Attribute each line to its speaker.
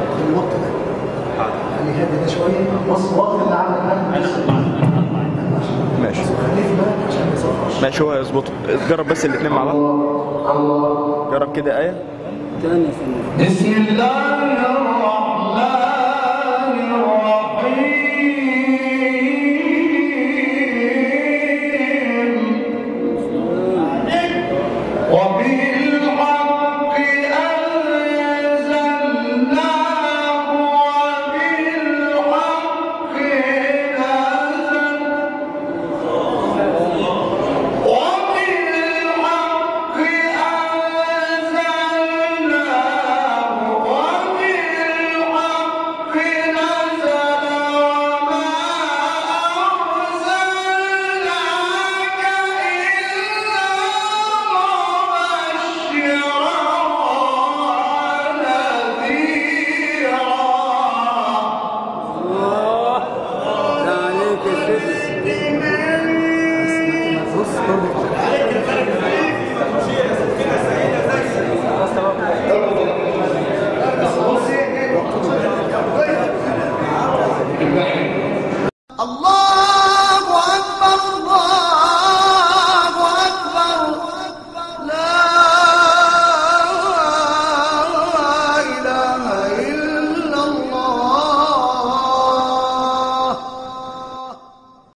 Speaker 1: خلي الوقت ده. خلي هادي ده شويه. بص الوقت اللي عندك ده.
Speaker 2: ماشي.
Speaker 1: خليه في بالك عشان ما يصفرش.
Speaker 2: ماشي هو يظبطه. جرب بس الاثنين مع بعض. جرب كده آية.
Speaker 3: بسم الله